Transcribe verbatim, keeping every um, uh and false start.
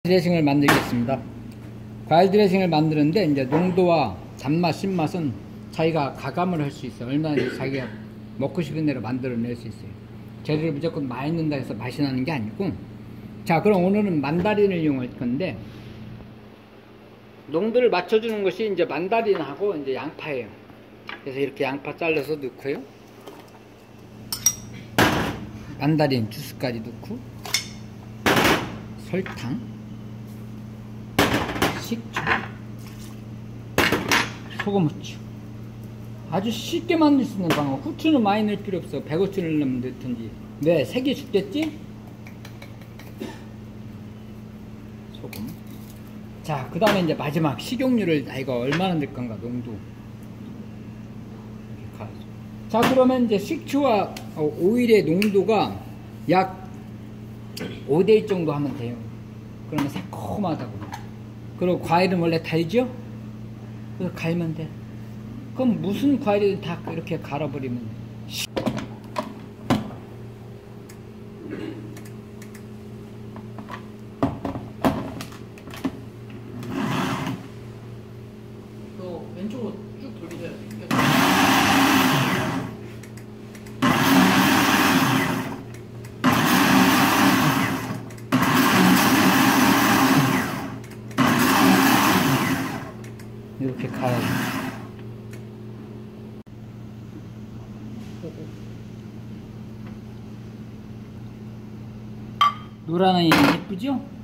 드레싱을 만들겠습니다. 과일 드레싱을 만드는데 이제 농도와 단맛, 신맛은 자기가 가감을 할 수 있어요. 얼마나 자기가 먹고 싶은 대로 만들어낼 수 있어요. 재료를 무조건 많이 넣는다 해서 맛이 나는 게 아니고. 자, 그럼 오늘은 만다린을 이용할 건데, 농도를 맞춰주는 것이 이제 만다린하고 이제 양파예요. 그래서 이렇게 양파 잘라서 넣고요. 만다린 주스까지 넣고, 설탕, 식초, 소금, 후추. 아주 쉽게 만들 수 있는 방법. 후추는 많이 넣을 필요 없어. 백오천을 넣으면 넣든지. 왜? 색이 죽겠지? 소금. 자, 그 다음에 이제 마지막 식용유를, 아, 이거 얼마나 넣을 건가, 농도. 자, 그러면 이제 식초와 오일의 농도가 약 오 대 일 정도 하면 돼요. 그러면 새콤하다고. 그리고 과일은 원래 달죠? 그래서 갈면 돼. 그럼 무슨 과일이든 다 이렇게 갈아버리면 돼. 또 왼쪽으로 쭉 돌리셔야 돼요. 이렇게 가야 돼. 노란이 예쁘죠?